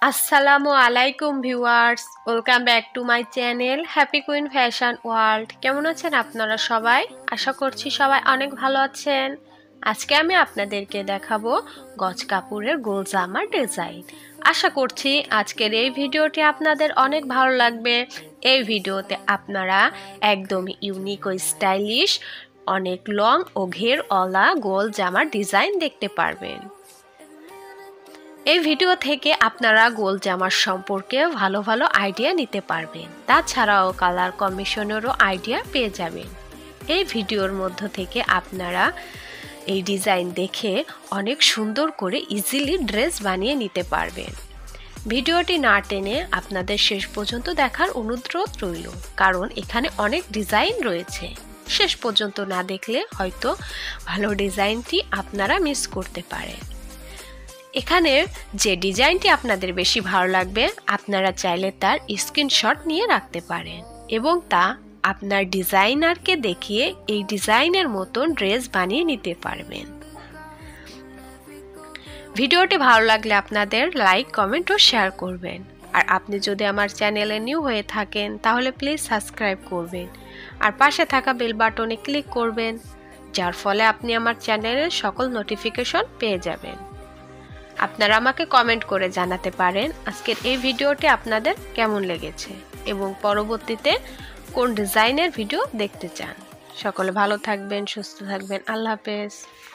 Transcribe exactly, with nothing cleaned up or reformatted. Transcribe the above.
আসসালামু আলাইকুম viewers, welcome back to my channel happy queen fashion world. কেমন আছেন আপনারা সবাই? আশা করছি সবাই অনেক ভালো আছেন। আজকে আমি আপনাদেরকে দেখাবো গজ কাপড়ের গোল জামার ডিজাইন। আশা করছি আজকের এই ভিডিওটি আপনাদের অনেক ভালো লাগবে। এই ভিডিওতে আপনারা একদম ইউনিক ও স্টাইলিশ অনেক লং ও ঘেরওয়ালা গোল জামার ডিজাইন দেখতে পারবেন। এই ভিডিও থেকে আপনারা গোল জামার সম্পর্কে ভালো ভালো আইডিয়া নিতে পারবেন। তাছাড়াও কালার কম্বিনেশনেরও আইডিয়া পেয়ে যাবেন। এই ভিডিওর মধ্য থেকে আপনারা এই ডিজাইন দেখে অনেক সুন্দর করে ইজিলি ড্রেস বানিয়ে নিতে পারবেন। ভিডিওটি না টেনে আপনাদের শেষ পর্যন্ত দেখার অনুরোধ রইল, কারণ এখানে অনেক ডিজাইন রয়েছে। শেষ পর্যন্ত না দেখলে হয়তো ভালো ডিজাইনটি আপনারা মিস করতে পারেন। এখানে যে ডিজাইনটি আপনাদের বেশি ভালো লাগবে আপনারা চাইলে তার স্ক্রিনশট নিয়ে রাখতে পারেন এবং তা আপনার ডিজাইনারকে দেখিয়ে এই ডিজাইনের মতন ড্রেস বানিয়ে নিতে পারবেন। ভিডিওটি ভালো লাগলে আপনাদের লাইক, কমেন্ট ও শেয়ার করবেন। আর আপনি যদি আমার চ্যানেলে নিউ হয়ে থাকেন তাহলে প্লিজ সাবস্ক্রাইব করবেন আর পাশে থাকা বেল বাটনে ক্লিক করবেন, যার ফলে আপনি আমার চ্যানেলের সকল নোটিফিকেশন পেয়ে যাবেন। আপনারা আমাকে কমেন্ট করে জানাতে পারেন আজকের এই ভিডিওটি আপনাদের কেমন লেগেছে এবং পরবর্তীতে কোন ডিজাইনের ভিডিও দেখতে চান। সকলে ভালো থাকবেন, সুস্থ থাকবেন। আল্লাহ হাফেজ।